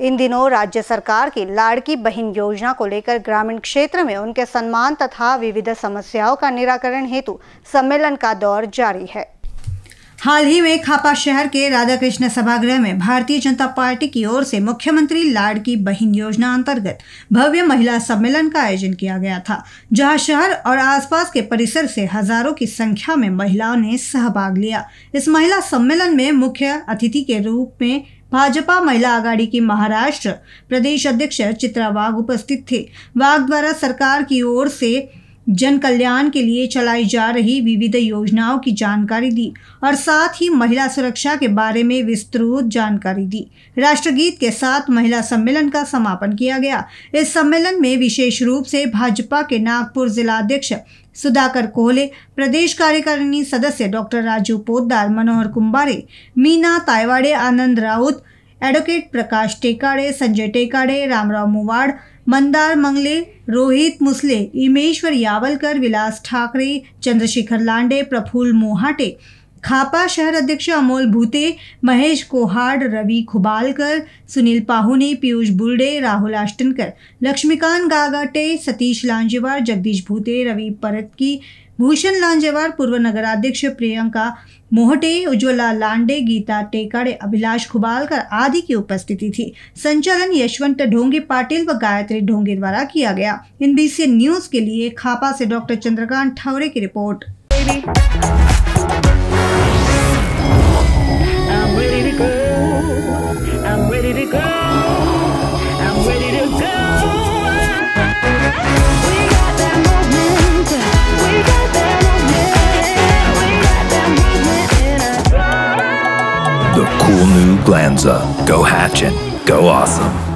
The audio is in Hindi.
इन दिनों राज्य सरकार की लाड़की बहन योजना को लेकर ग्रामीण क्षेत्र में उनके सम्मान तथा विविध समस्याओं का निराकरण हेतु सम्मेलन का दौर जारी है। हाल ही में खापा शहर के राधा कृष्ण सभागृह में भारतीय जनता पार्टी की ओर से मुख्यमंत्री लाड़की बहन योजना अंतर्गत भव्य महिला सम्मेलन का आयोजन किया गया था, जहां शहर और आसपास के परिसर से हजारों की संख्या में महिलाओं ने सहभाग लिया। इस महिला सम्मेलन में मुख्य अतिथि के रूप में भाजपा महिला आघाड़ी की महाराष्ट्र प्रदेश अध्यक्ष चित्रा वाघ उपस्थित थे। वाघ द्वारा सरकार की ओर से जन कल्याण के लिए चलाई जा रही विविध योजनाओं की जानकारी दी और साथ ही महिला सुरक्षा के बारे में विस्तृत जानकारी दी। राष्ट्रगीत के साथ महिला सम्मेलन का समापन किया गया। इस सम्मेलन में विशेष रूप से भाजपा के नागपुर जिलाध्यक्ष सुधाकर कोहले, प्रदेश कार्यकारिणी सदस्य डॉक्टर राजू पोद्दार, मनोहर कुंभारे, मीना तायवाड़े, आनंद राउत, एडवोकेट प्रकाश टेकाड़े, संजय टेकाड़े, रामराव मुवाड़, मंदार मंगले, रोहित मुसले, इमेश्वर यावलकर, विलास ठाकरे, चंद्रशेखर लांडे, प्रफुल्ल मोहाटे, खापा शहर अध्यक्ष अमोल भूते, महेश कोहाड़, रवि खुबालकर, सुनील पाहुने, पीयूष बुर्डे, राहुल आष्टनकर, लक्ष्मीकांत गागाटे, सतीश लांजेवार, जगदीश भूते, रवि परतकी, भूषण लांजेवार, पूर्व नगराध्यक्ष प्रियंका मोहटे, उज्ज्वला लांडे, गीता टेकाड़े, अभिलाष खुबालकर आदि की उपस्थिति थी। संचालन यशवंत ढोंगे पाटिल व गायत्री ढोंगे द्वारा किया गया। NBC न्यूज के लिए खापा से डॉक्टर चंद्रकांत ठौरे की report. The cool new Glanza. Go Hatchin'. Go Awesome.